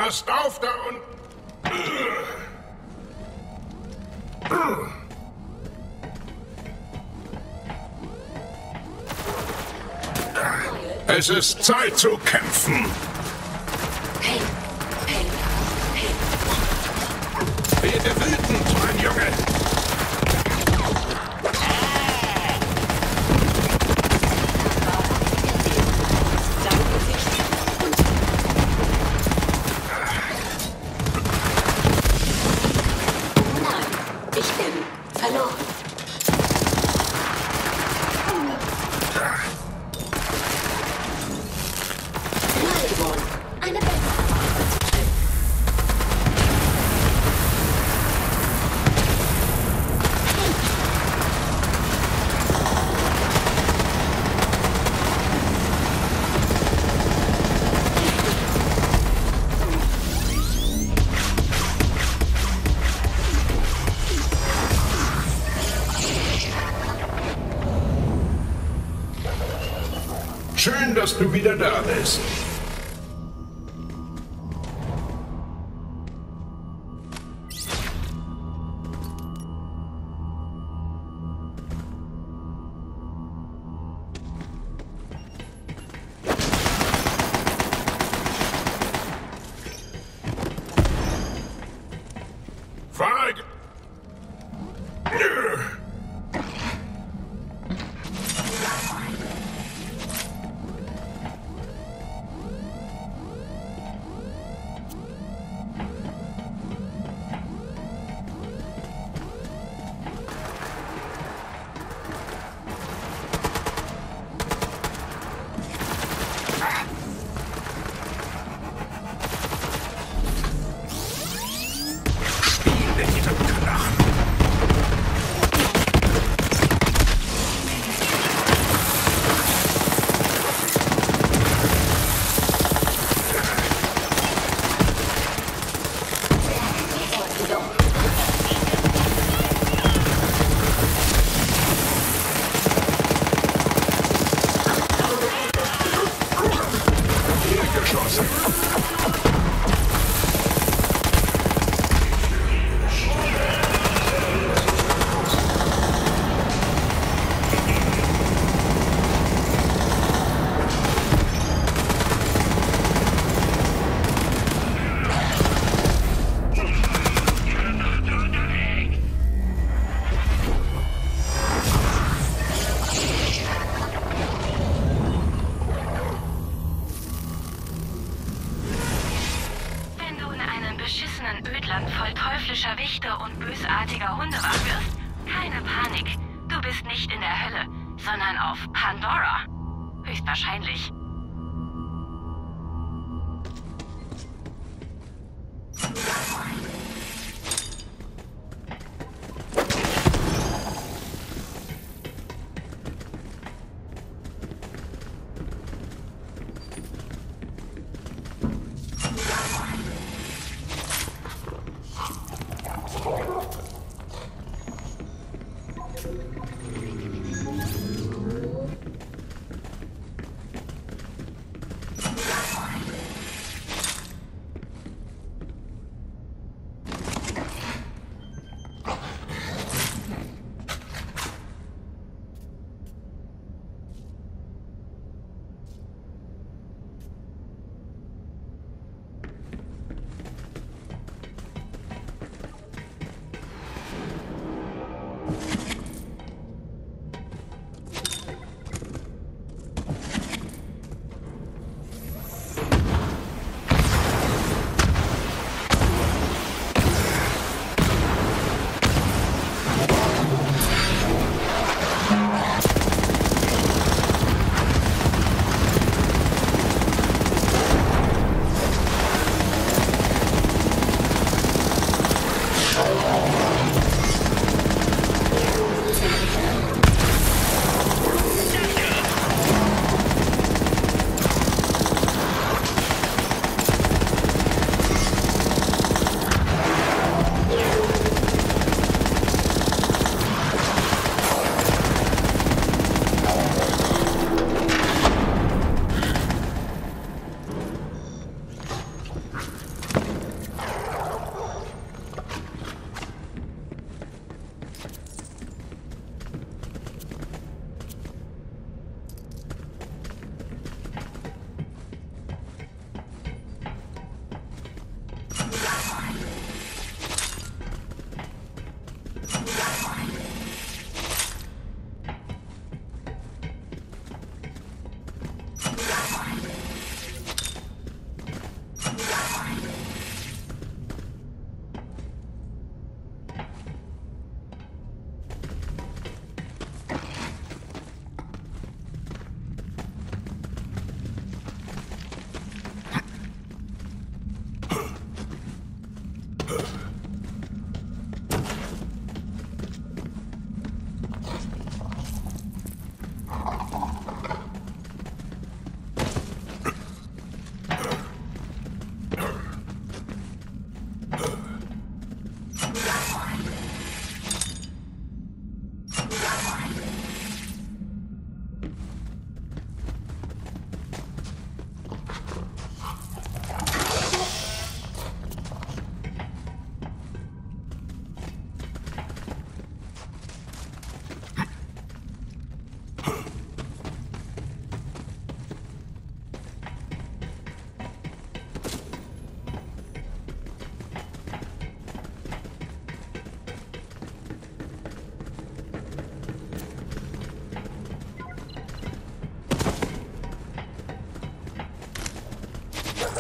Passt auf da unten! Es ist Zeit zu kämpfen! Werde wütend, mein Junge! Schön, dass du wieder da bist. Feig! Ödland voll teuflischer Wächter und bösartiger Hundewacht wirst, keine Panik. Du bist nicht in der Hölle, sondern auf Pandora. Höchstwahrscheinlich.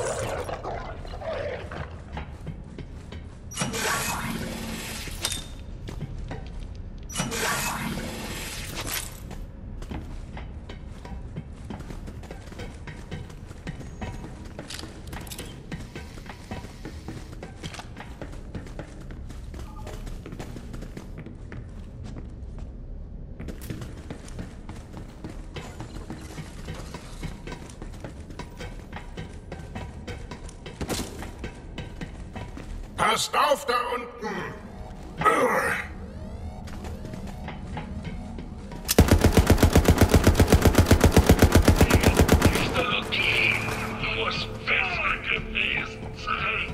Passt auf da unten! Muss besser gewesen sein.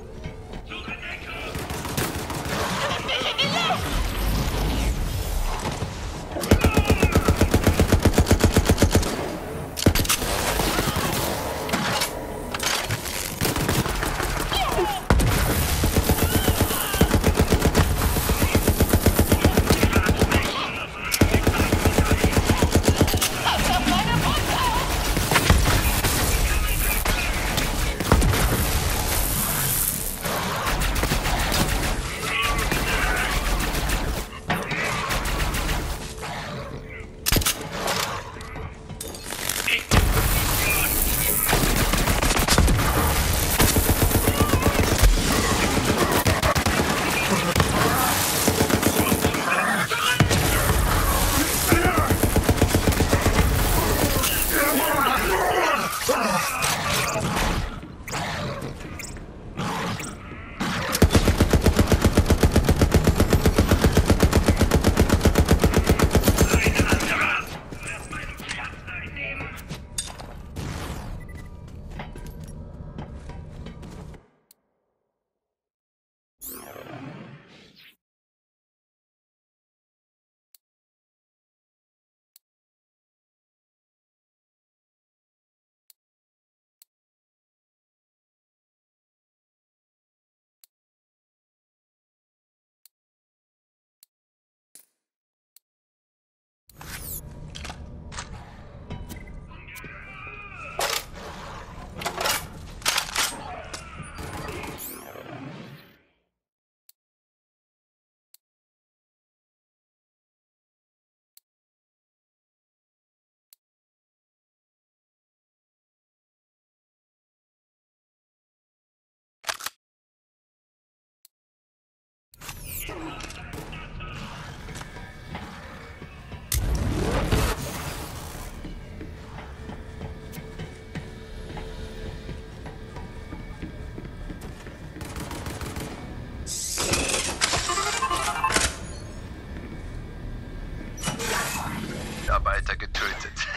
Mitarbeiter getötet.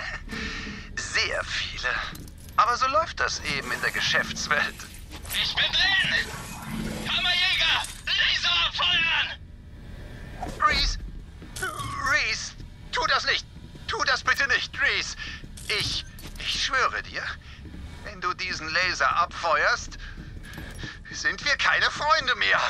Sehr viele. Aber so läuft das eben in der Geschäftswelt. Ich bin drin! Kammerjäger! Laser abfeuern! Reese, tu das nicht! Tu das bitte nicht, Reese! Ich schwöre dir, wenn du diesen Laser abfeuerst, sind wir keine Freunde mehr!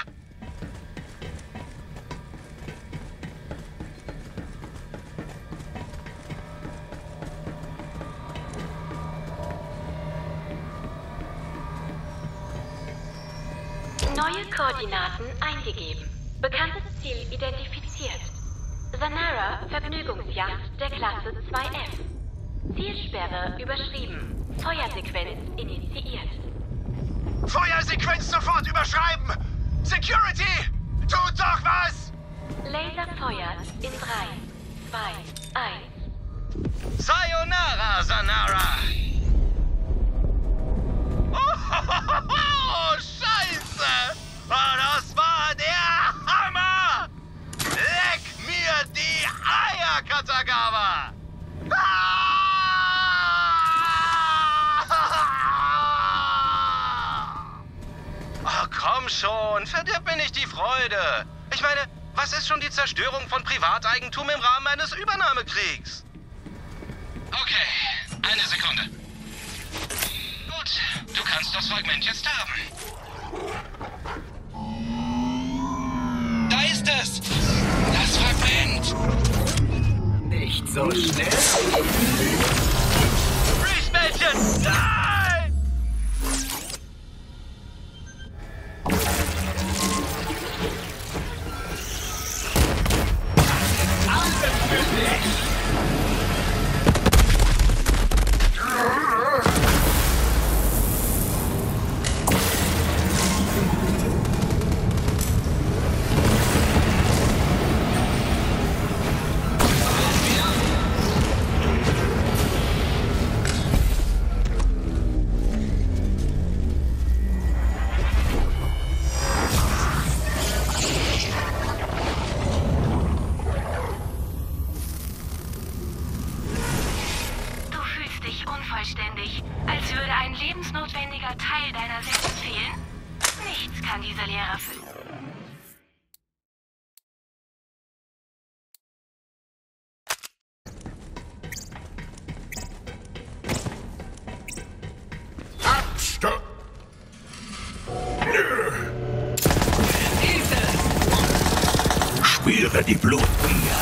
Neue Koordinaten eingegeben. Bekanntes Ziel identifiziert. Zanara Vergnügungsjacht der Klasse 2F. Zielsperre überschrieben. Feuersequenz initiiert. Feuersequenz sofort überschreiben! Security! Tut doch was! Laser feuert in 3, 2, 1. Sayonara, Zanara! Oh, Scheiße! Oh, das war der Hammer! Leck mir die Eier, Katagawa! Oh, komm schon, verdirb mir nicht die Freude. Ich meine, was ist schon die Zerstörung von Privateigentum im Rahmen eines Übernahmekriegs? Okay, eine Sekunde. Gut, du kannst das Fragment jetzt haben. Da ist es! Das Fragment! Nicht so schnell. Reese-Mädchen! Nein! unvollständig, als würde ein lebensnotwendiger Teil deiner selbst fehlen? Nichts kann diese Leere füllen. Abstopp! Spüre die Blutgier.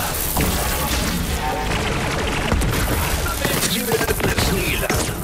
Sie werden es nie lernen.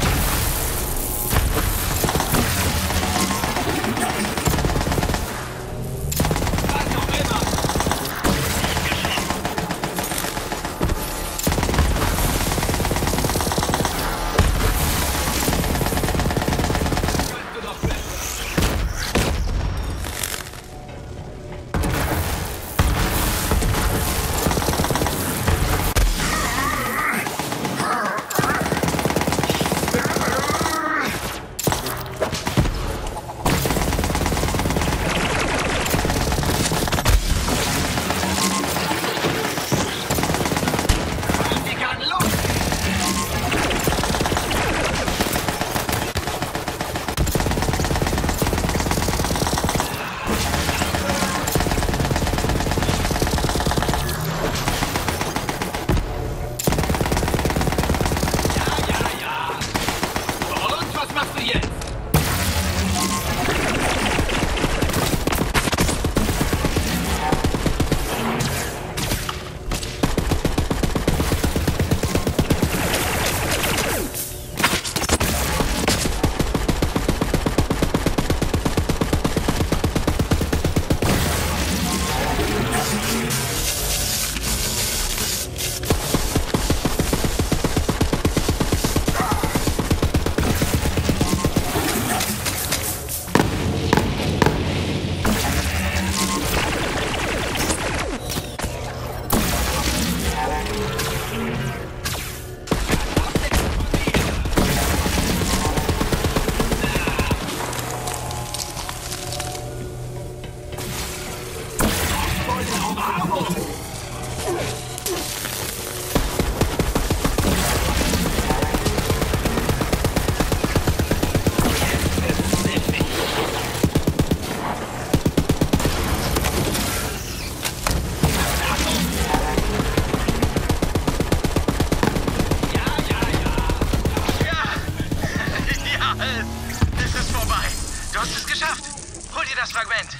Es ist vorbei. Du hast es geschafft. Hol dir das Fragment.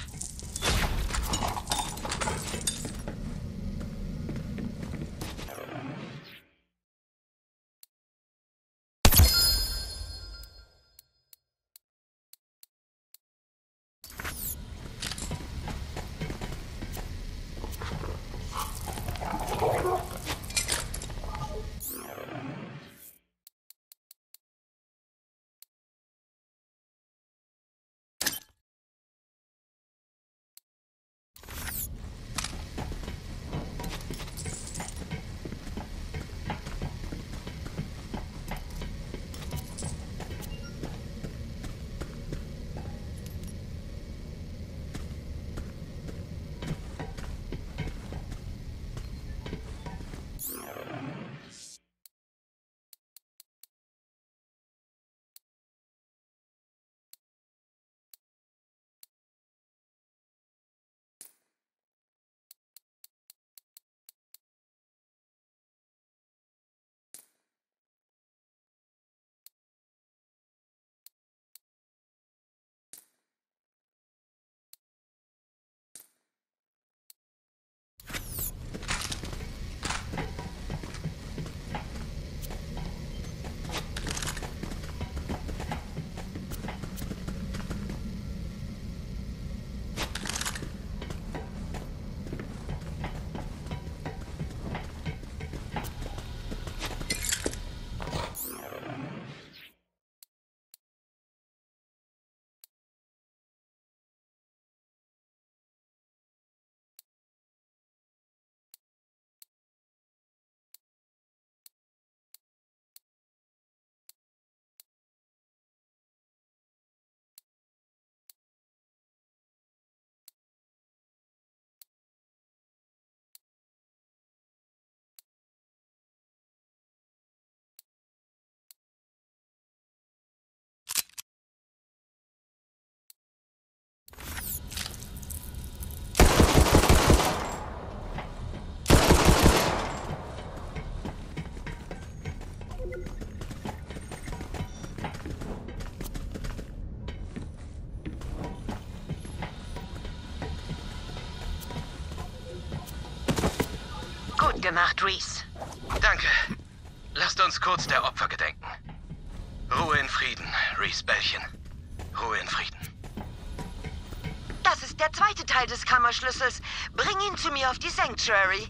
gemacht, Reese. Danke. Lasst uns kurz der Opfer gedenken. Ruhe in Frieden, Reese Bellchen. Ruhe in Frieden. Das ist der zweite Teil des Kammerschlüssels. Bring ihn zu mir auf die Sanctuary.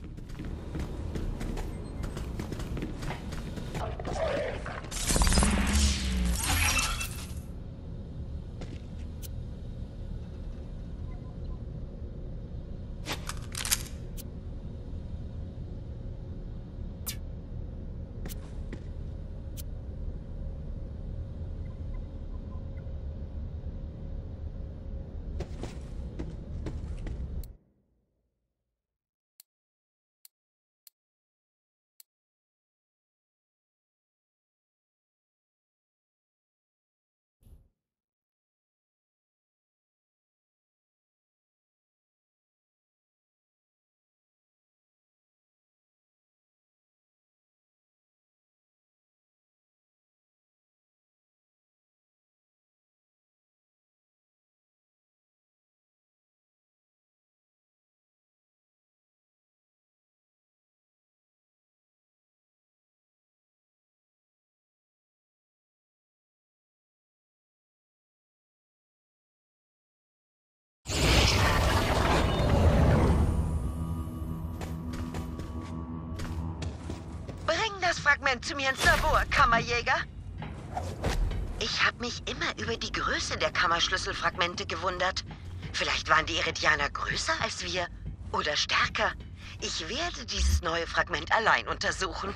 Das Fragment zu mir ins Labor, Kammerjäger. Ich habe mich immer über die Größe der Kammerschlüsselfragmente gewundert. Vielleicht waren die Iridianer größer als wir oder stärker. Ich werde dieses neue Fragment allein untersuchen.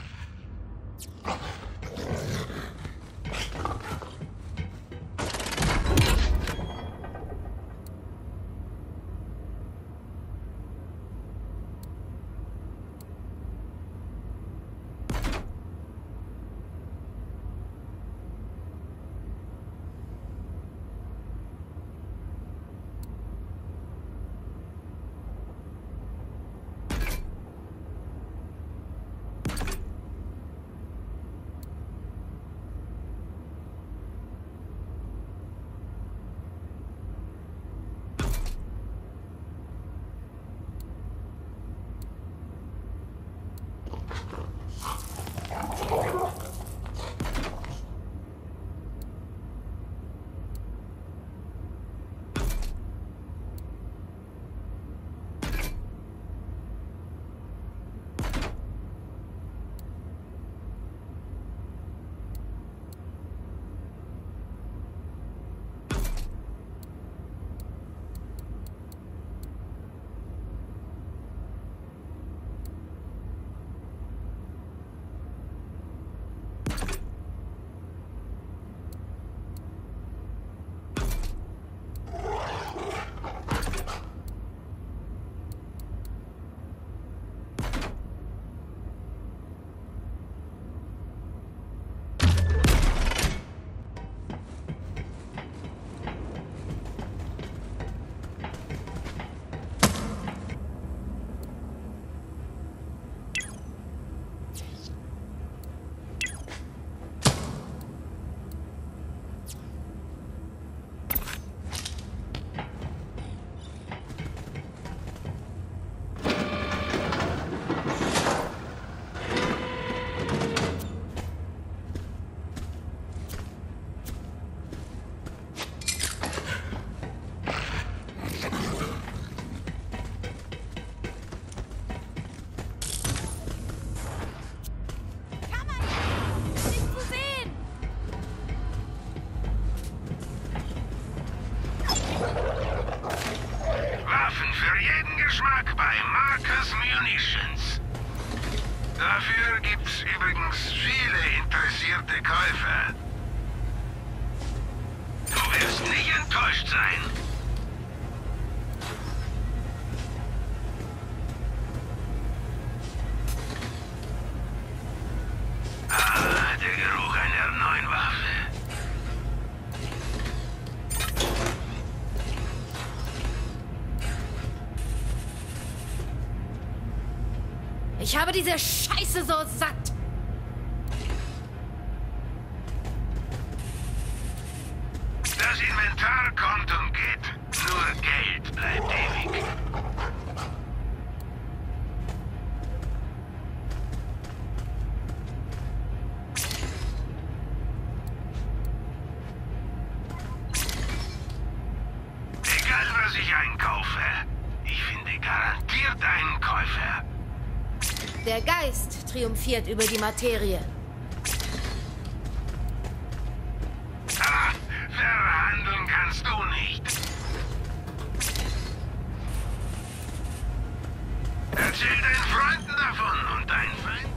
Dafür gibt's übrigens viele interessierte Käufer. Du wirst nicht enttäuscht sein. Ah, der Geruch einer neuen Waffe. Ich habe diese Scheiße so satt. Das Inventar kommt und geht. Nur Geld bleibt ewig. Der Geist triumphiert über die Materie. Ah, verhandeln kannst du nicht. Erzähl deinen Freunden davon und deinen Feinden.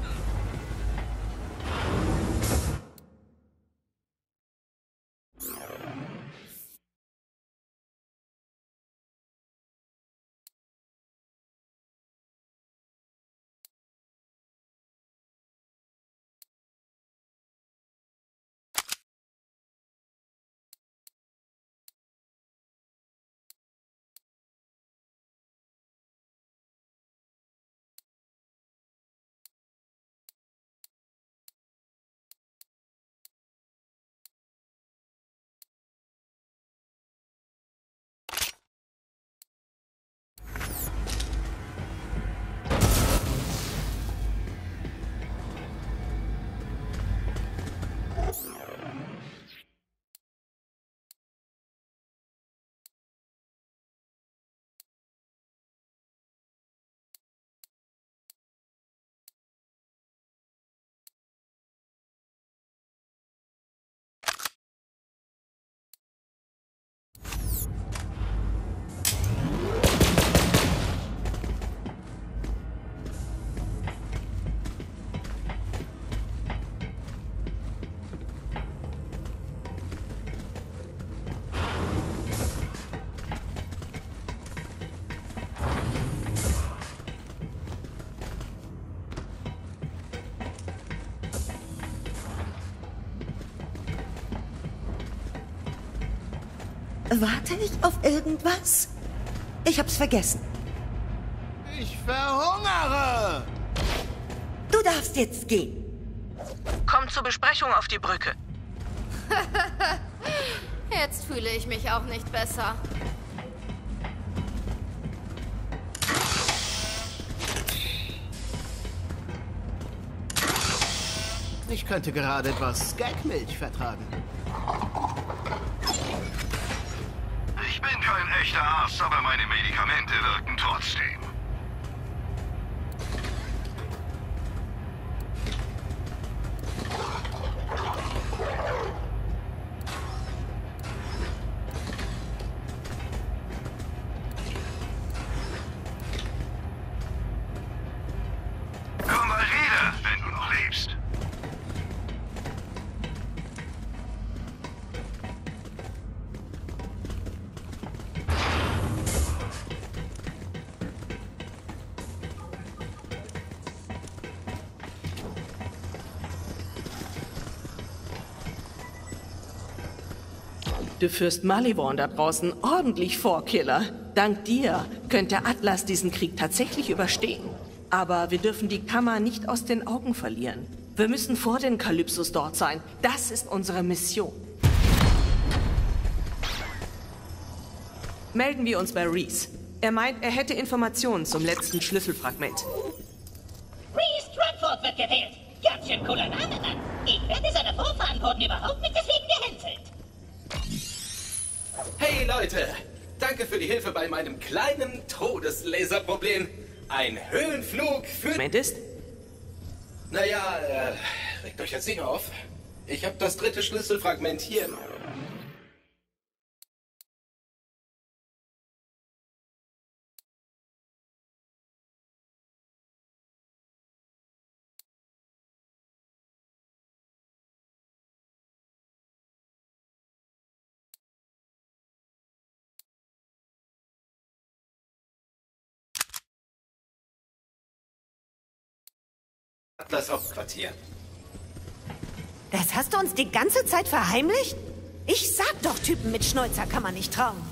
Warte ich auf irgendwas? Ich hab's vergessen. Ich verhungere! Du darfst jetzt gehen. Komm zur Besprechung auf die Brücke. Jetzt fühle ich mich auch nicht besser. Ich könnte gerade etwas Gagmilch vertragen. Ich bin kein echter Arzt, aber meine Medikamente wirken trotzdem. Komm mal wieder, wenn du noch lebst. Du führst Malivorn da draußen ordentlich vor, Killer. Dank dir könnte Atlas diesen Krieg tatsächlich überstehen. Aber wir dürfen die Kammer nicht aus den Augen verlieren. Wir müssen vor den Kalypsos dort sein. Das ist unsere Mission. Melden wir uns bei Reese. Er meint, er hätte Informationen zum letzten Schlüsselfragment. Reese Stratford wird gewählt. Ganz schön cooler Name, Mann. Ich wette, seine Vorfahren wurden überhaupt nicht deswegen gehänselt. Hey Leute, danke für die Hilfe bei meinem kleinen Todeslaserproblem. Ein Höhenflug für... Moment ist? Naja, regt euch jetzt nicht auf. Ich habe das dritte Schlüsselfragment hier. Das Hauptquartier. Das hast du uns die ganze Zeit verheimlicht? Ich sag doch, Typen mit Schnäuzer kann man nicht trauen.